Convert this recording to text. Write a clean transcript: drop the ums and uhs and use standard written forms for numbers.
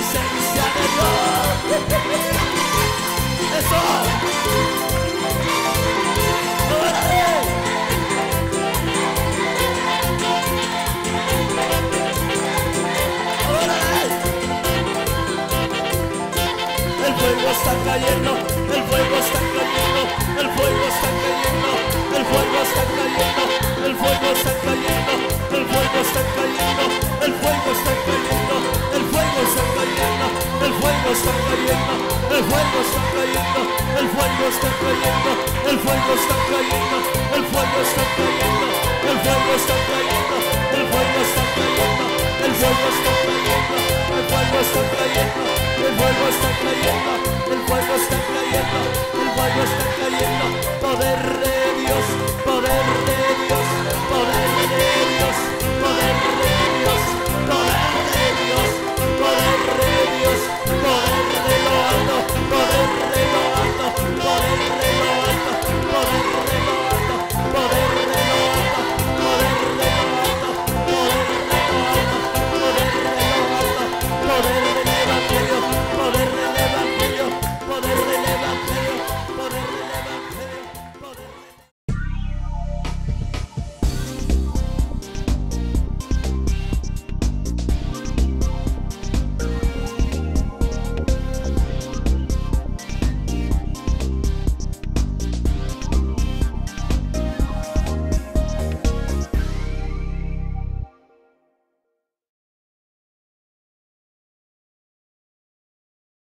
presencia de Dios. Eso. El fuego está cayendo, el fuego está cayendo, el fuego está cayendo, el fuego está cayendo, el fuego está cayendo, el fuego está cayendo, el fuego está cayendo, el fuego está cayendo, el fuego está cayendo, el fuego está cayendo, el fuego está cayendo, el fuego está cayendo, el fuego está cayendo, el fuego está cayendo, el fuego está cayendo, el fuego está cayendo, el fuego está cayendo, el fuego está cayendo, el fuego está